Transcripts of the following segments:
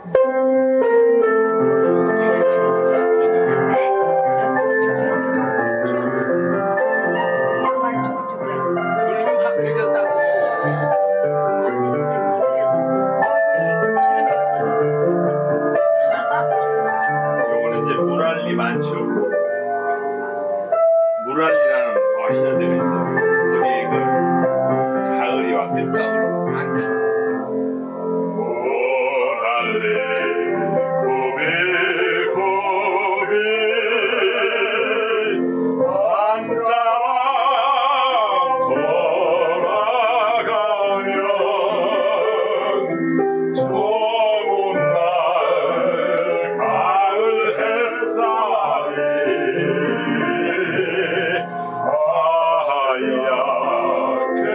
요거는 이제 물알리 많죠. 물알리라는 맛있는 데가 있어요. 거기에 그 가을이 왔겠다. 물알리 고비 고비 산자와 돌아가면 좋은 날 가을 햇살이 하얗게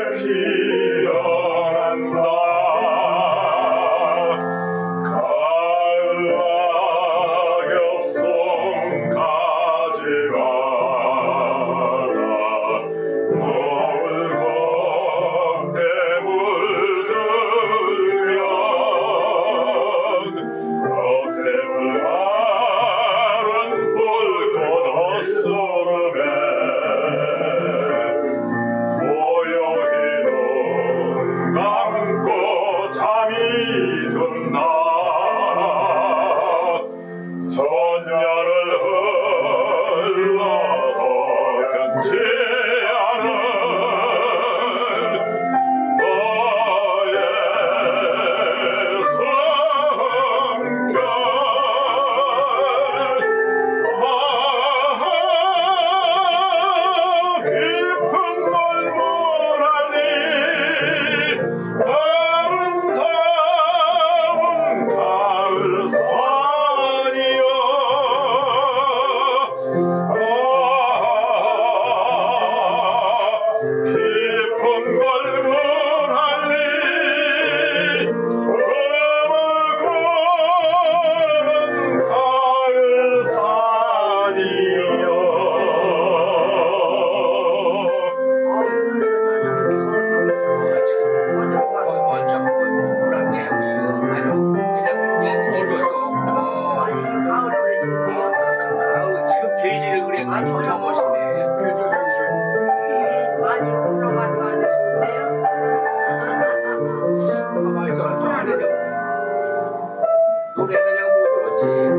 피어난다. 가을 낙엽송 가지마라 노을 걷게 물들면 억새불 마른 불꽃 헛소름에 고요히 눈 감고 잠이 든다. 전야를 흘러도 변치 않은 너의 성격 깊은 멀모라니 아름다운 가을산이여. 깊은 멀모라니 흐르는 가을산이여. 지금 페이지를 그래 정말 멋있네. 많이 불러가지고 하셨는데요. 가만히 있어. 저 안에 노래는 내가 못 들었지.